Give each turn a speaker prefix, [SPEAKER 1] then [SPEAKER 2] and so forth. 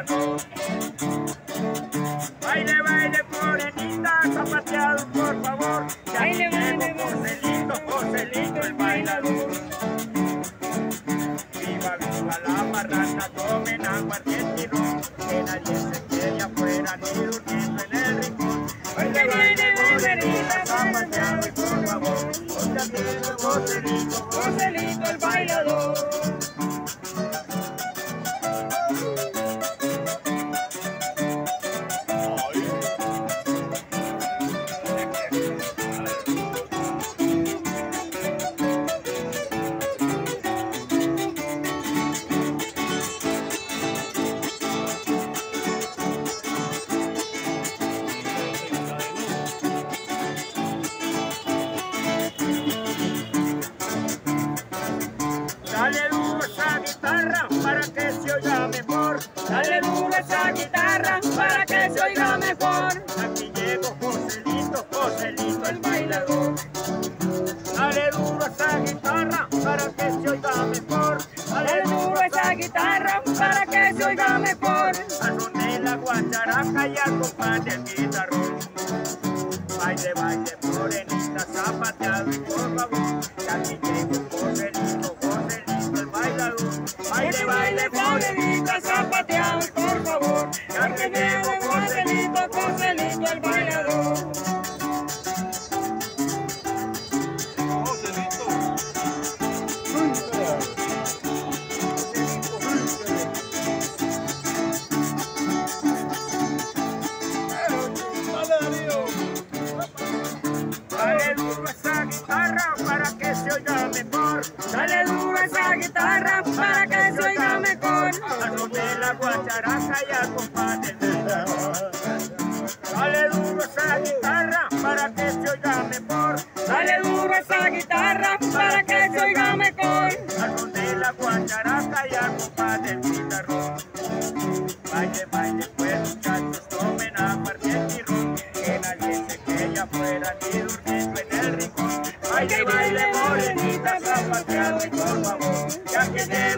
[SPEAKER 1] bailador. Baile, baile, morenita, zapateado, por favor.
[SPEAKER 2] Baile, baile,
[SPEAKER 1] Joselito, Joselito, el bailador. Viva, viva la marrana, tomen aguardiente y ron, que nadie se quede afuera ni durmiendo en el rincón. Baile, baile, morenita, zapateado, y por favor. Joselito, Joselito,
[SPEAKER 2] Joselito el bailador.
[SPEAKER 1] Dale duro esa guitarra para que se oiga mejor.
[SPEAKER 2] Dale duro esa guitarra para que se oiga mejor.
[SPEAKER 1] Aquí llegó Joselito, Joselito el bailador. Dale duro esa guitarra para que se oiga mejor.
[SPEAKER 2] Dale duro esa guitarra para que se oiga mejor.
[SPEAKER 1] Al son de la guacharaca y al compás del guitarrón. Baile, baile, morenita, zapateado, por favor. Aquí llegó Joselito, Joselito el bailador.
[SPEAKER 2] Baile, baile, morenita, zapateado, por favor. Ya que llegó Joselito, Joselito el bailador.
[SPEAKER 1] Dale duro esa guitarra para que se oiga mejor.
[SPEAKER 2] Dale duro esa guitarra para que se oiga mejor.
[SPEAKER 1] Al son de la guacharaca y al compás del guitarrón. Dale duro esa guitarra para que se oiga mejor.
[SPEAKER 2] Dale duro esa guitarra para que se oiga mejor.
[SPEAKER 1] Al son de la guacharaca y al compás del guitarrón. Baile, baile, pues muchachos, tomen aguardiente y ron, que nadie se quede afuera ni durmiendo en el rincón. Baile, baile, morenita, zapateado y por favor, ya que